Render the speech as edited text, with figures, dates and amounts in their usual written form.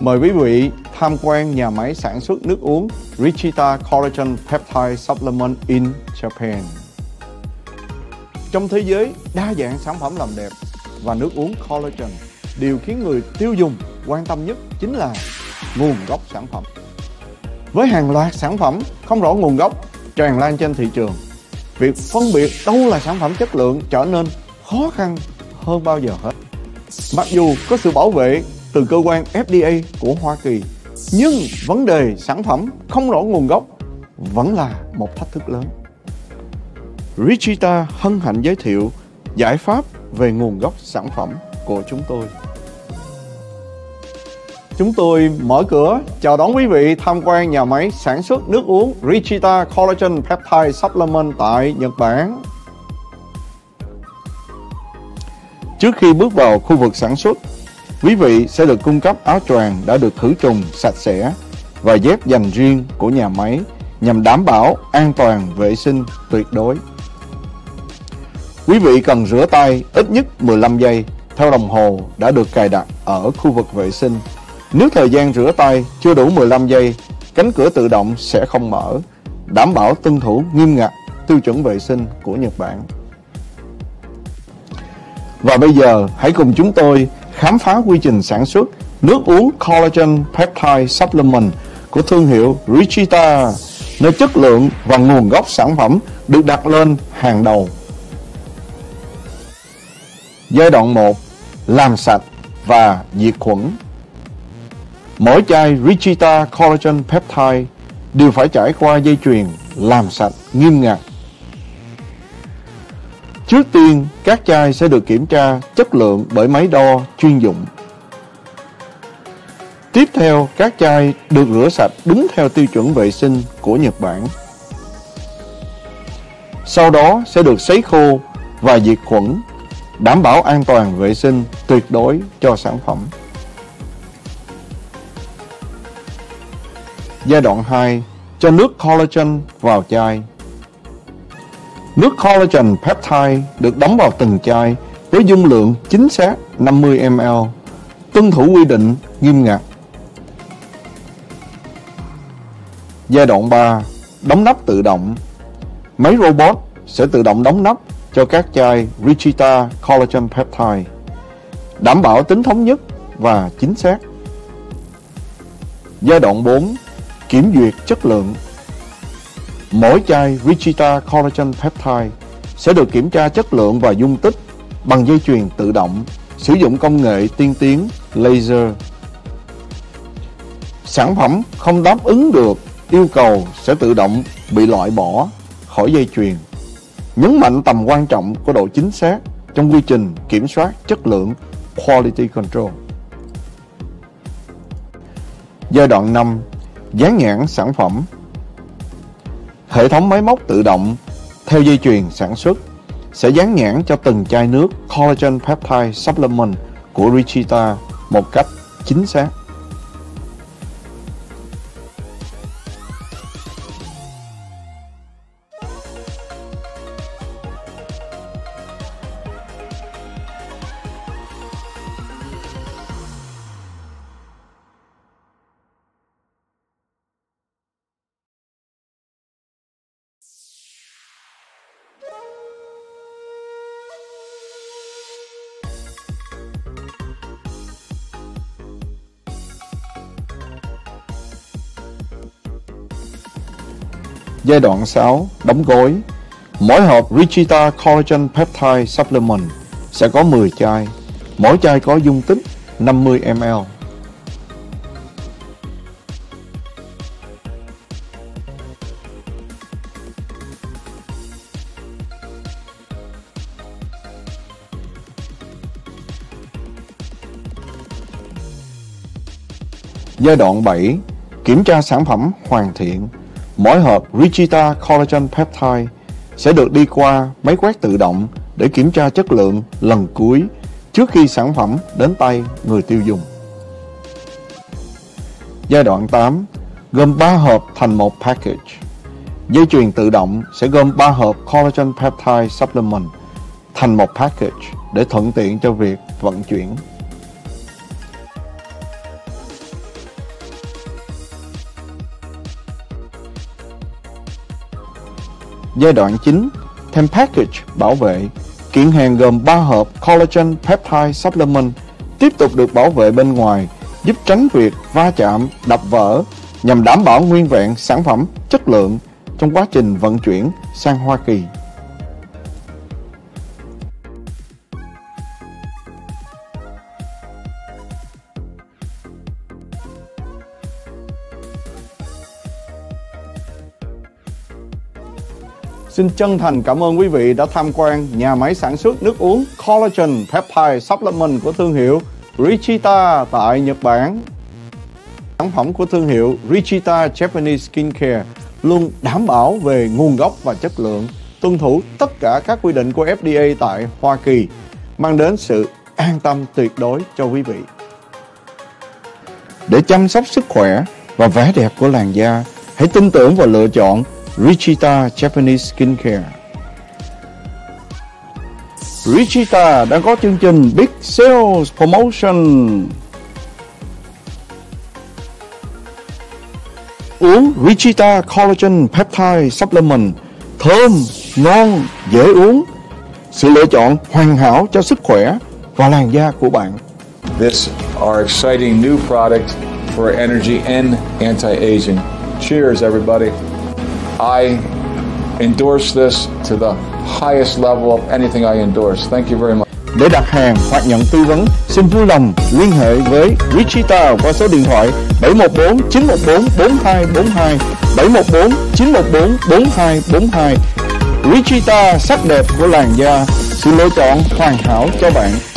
Mời quý vị tham quan nhà máy sản xuất nước uống Richita Collagen Peptide Supplement in Japan. Trong thế giới đa dạng sản phẩm làm đẹp và nước uống collagen, điều khiến người tiêu dùng quan tâm nhất chính là nguồn gốc sản phẩm. Với hàng loạt sản phẩm không rõ nguồn gốc tràn lan trên thị trường, việc phân biệt đâu là sản phẩm chất lượng trở nên khó khăn hơn bao giờ hết. Mặc dù có sự bảo vệ từ cơ quan FDA của Hoa Kỳ, nhưng vấn đề sản phẩm không rõ nguồn gốc vẫn là một thách thức lớn. Richita hân hạnh giới thiệu giải pháp về nguồn gốc sản phẩm của chúng tôi. Chúng tôi mở cửa chào đón quý vị tham quan nhà máy sản xuất nước uống Richita Collagen Peptide Supplement tại Nhật Bản. Trước khi bước vào khu vực sản xuất, quý vị sẽ được cung cấp áo choàng đã được khử trùng sạch sẽ và dép dành riêng của nhà máy nhằm đảm bảo an toàn vệ sinh tuyệt đối. Quý vị cần rửa tay ít nhất 15 giây theo đồng hồ đã được cài đặt ở khu vực vệ sinh. Nếu thời gian rửa tay chưa đủ 15 giây, cánh cửa tự động sẽ không mở, đảm bảo tuân thủ nghiêm ngặt tiêu chuẩn vệ sinh của Nhật Bản. Và bây giờ hãy cùng chúng tôi khám phá quy trình sản xuất nước uống Collagen Peptide Supplement của thương hiệu Richita, nơi chất lượng và nguồn gốc sản phẩm được đặt lên hàng đầu. Giai đoạn 1. Làm sạch và diệt khuẩn. Mỗi chai Richita Collagen Peptide đều phải trải qua dây chuyền làm sạch nghiêm ngặt. Trước tiên, các chai sẽ được kiểm tra chất lượng bởi máy đo chuyên dụng. Tiếp theo, các chai được rửa sạch đúng theo tiêu chuẩn vệ sinh của Nhật Bản. Sau đó sẽ được sấy khô và diệt khuẩn, đảm bảo an toàn vệ sinh tuyệt đối cho sản phẩm. Giai đoạn 2. Cho nước collagen vào chai. Nước collagen peptide được đóng vào từng chai với dung lượng chính xác 50 ml, tuân thủ quy định nghiêm ngặt. Giai đoạn 3. Đóng nắp tự động. Máy robot sẽ tự động đóng nắp cho các chai Richita Collagen Peptide, đảm bảo tính thống nhất và chính xác. Giai đoạn 4. Kiểm duyệt chất lượng. Mỗi chai Richita Collagen Peptide sẽ được kiểm tra chất lượng và dung tích bằng dây chuyền tự động, sử dụng công nghệ tiên tiến laser. Sản phẩm không đáp ứng được yêu cầu sẽ tự động bị loại bỏ khỏi dây chuyền, nhấn mạnh tầm quan trọng của độ chính xác trong quy trình kiểm soát chất lượng Quality Control. Giai đoạn 5. Dán nhãn sản phẩm. Hệ thống máy móc tự động theo dây chuyền sản xuất sẽ dán nhãn cho từng chai nước Collagen Peptide Supplement của Richita một cách chính xác. Giai đoạn 6. Đóng gói. Mỗi hộp Richita Collagen Peptide Supplement sẽ có 10 chai, mỗi chai có dung tích 50 ml. Giai đoạn 7. Kiểm tra sản phẩm hoàn thiện. Mỗi hộp Richita Collagen Peptide sẽ được đi qua máy quét tự động để kiểm tra chất lượng lần cuối trước khi sản phẩm đến tay người tiêu dùng. Giai đoạn 8. Gom 3 hộp thành một package. Dây chuyền tự động sẽ gom 3 hộp Collagen Peptide Supplement thành một package để thuận tiện cho việc vận chuyển. giai đoạn 9, thêm package bảo vệ. Kiện hàng gồm 3 hộp Collagen Peptide Supplement tiếp tục được bảo vệ bên ngoài, giúp tránh việc va chạm, đập vỡ, nhằm đảm bảo nguyên vẹn sản phẩm chất lượng trong quá trình vận chuyển sang Hoa Kỳ. Xin chân thành cảm ơn quý vị đã tham quan nhà máy sản xuất nước uống Collagen Peptide Supplement của thương hiệu Richita tại Nhật Bản. Sản phẩm của thương hiệu Richita Japanese Skincare luôn đảm bảo về nguồn gốc và chất lượng, tuân thủ tất cả các quy định của FDA tại Hoa Kỳ, mang đến sự an tâm tuyệt đối cho quý vị. Để chăm sóc sức khỏe và vẻ đẹp của làn da, hãy tin tưởng và lựa chọn Richita Japanese Skincare. Richita đang có chương trình Big Sales Promotion. Uống Richita Collagen Peptide Supplement, thơm, ngon, dễ uống. Sự lựa chọn hoàn hảo cho sức khỏe và làn da của bạn. This our exciting new product for energy and anti-aging. Cheers, everybody. I endorse this to the highest level of anything I endorse. Thank you very much. Để đặt hàng hoặc nhận tư vấn, xin vui lòng liên hệ với Richita qua số điện thoại 714 914 4242 714 914 4242. Richita, sắc đẹp của làn da, sự lựa chọn hoàn hảo cho bạn.